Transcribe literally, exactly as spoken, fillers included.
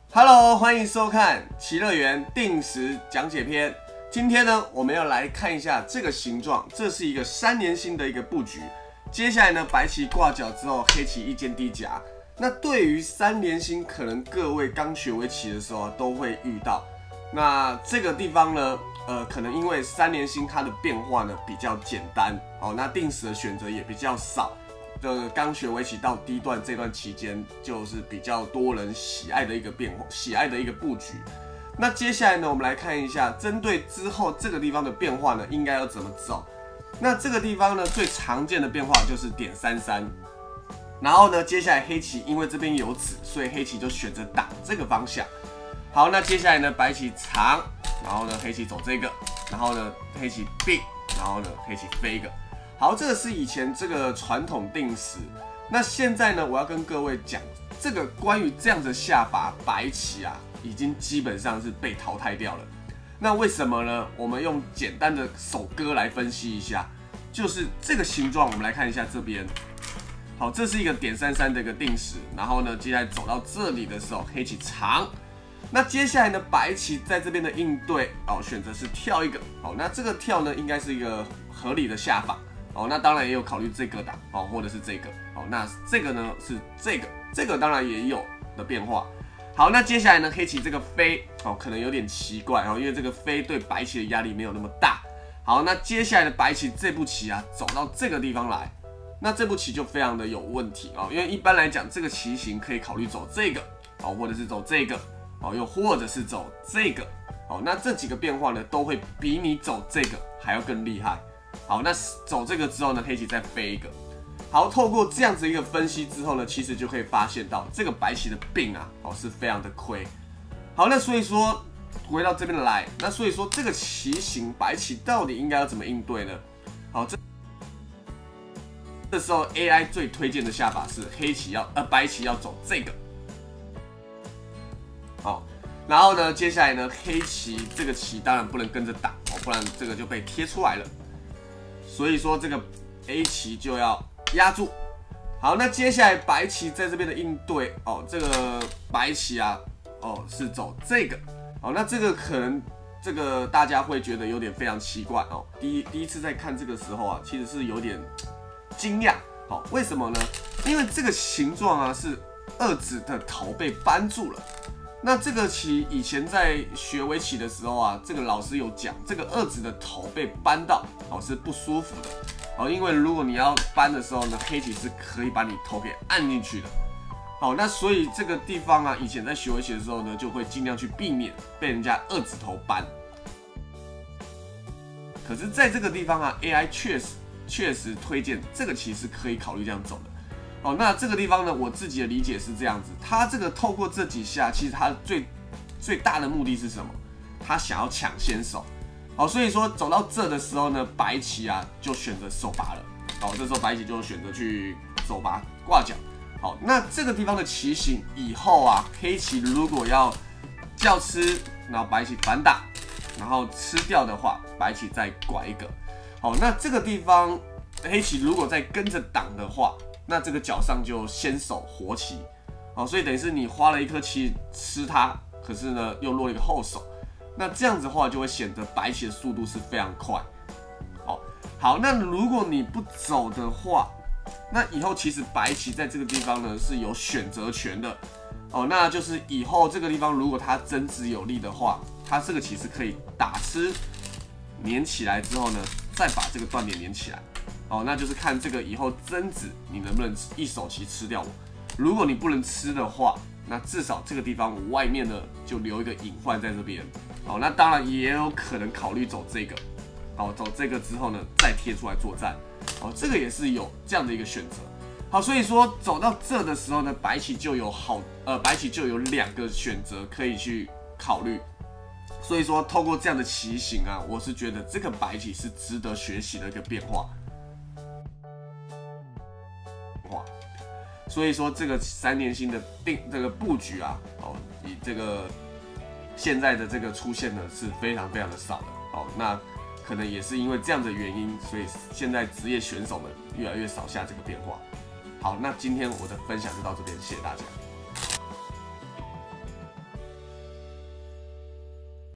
Hello， 欢迎收看《奇乐园定时讲解篇》。今天呢，我们要来看一下这个形状，这是一个三连星的一个布局。接下来呢，白棋挂角之后，黑棋一间低夹。那对于三连星，可能各位刚学围棋的时候都会遇到。那这个地方呢，呃，可能因为三连星它的变化呢比较简单哦，那定时的选择也比较少。这刚学围棋到低段这段期间，就是比较多人喜爱的一个变化，喜爱的一个布局。那接下来呢，我们来看一下，针对之后这个地方的变化呢，应该要怎么走？那这个地方呢，最常见的变化就是点三三。然后呢，接下来黑棋因为这边有子，所以黑棋就选择挡这个方向。好，那接下来呢，白棋长，然后呢，黑棋走这个，然后呢，黑棋并，然后呢，黑棋飞一个。好，这个是以前这个传统定时。那现在呢，我要跟各位讲，这个关于这样的下法，白棋啊，已经基本上是被淘汰掉了。那为什么呢？我们用简单的手割来分析一下，就是这个形状，我们来看一下这边。好，这是一个点三三的一个定时，然后呢，接下来走到这里的时候，黑棋长。那接下来呢，白棋在这边的应对哦，选择是跳一个。好，那这个跳呢，应该是一个合理的下法。哦，那当然也有考虑这个档哦，或者是这个哦。那这个呢是这个，这个当然也有的变化。好，那接下来呢，黑棋这个飞哦，可能有点奇怪哦，因为这个飞对白棋的压力没有那么大。好，那接下来的白棋这步棋啊，走到这个地方来，那这步棋就非常的有问题哦，因为一般来讲，这个棋形可以考虑走这个哦，或者是走这个哦，又或者是走这个哦。那这几个变化呢，都会比你走这个还要更厉害。好，那走这个之后呢，黑棋再飞一个。好，透过这样子一个分析之后呢，其实就可以发现到这个白棋的并啊，哦是非常的亏。好，那所以说回到这边来，那所以说这个棋形白棋到底应该要怎么应对呢？好，这这时候 A I 最推荐的下法是黑棋要呃白棋要走这个。好，然后呢，接下来呢，黑棋这个棋当然不能跟着打哦，不然这个就被贴出来了。所以说这个 A 棋就要压住。好，那接下来白棋在这边的应对哦，这个白棋啊，哦是走这个。哦，那这个可能这个大家会觉得有点非常奇怪哦。第一第一次在看这个时候啊，其实是有点惊讶。好，为什么呢？因为这个形状啊是二子的头被扳住了。那这个棋以前在学围棋的时候啊，这个老师有讲，这个二子的头被扳到哦是不舒服的哦，因为如果你要扳的时候呢，黑棋是可以把你头给按进去的。好，那所以这个地方啊，以前在学围棋的时候呢，就会尽量去避免被人家二子头扳。可是在这个地方啊 ，A I 确实确实推荐这个棋是可以考虑这样走的。哦，那这个地方呢，我自己的理解是这样子，他这个透过这几下，其实他最最大的目的是什么？他想要抢先手。好，所以说走到这的时候呢，白棋啊就选择手拔了。好，这时候白棋就选择去手拔挂角。好，那这个地方的棋形以后啊，黑棋如果要叫吃，然后白棋反打，然后吃掉的话，白棋再拐一个。好，那这个地方黑棋如果再跟着挡的话，那这个角上就先手活棋，好，所以等于是你花了一颗棋吃它，可是呢又落了一个后手，那这样子的话就会显得白棋的速度是非常快。好，好，那如果你不走的话，那以后其实白棋在这个地方呢是有选择权的，哦，那就是以后这个地方如果它争执有利的话，它这个棋是可以打吃粘起来之后呢，再把这个断点粘起来。哦，那就是看这个以后争执你能不能一手棋吃掉我。如果你不能吃的话，那至少这个地方我外面呢就留一个隐患在这边。哦，那当然也有可能考虑走这个。好，走这个之后呢，再贴出来作战。哦，这个也是有这样的一个选择。好，所以说走到这的时候呢，白棋就有好呃，白棋就有两个选择可以去考虑。所以说，透过这样的棋形啊，我是觉得这个白棋是值得学习的一个变化。所以说这个三连星的定这个布局啊，哦，以这个现在的这个出现呢是非常非常的少的，哦，那可能也是因为这样的原因，所以现在职业选手们越来越少下这个变化。好，那今天我的分享就到这边，谢谢大家。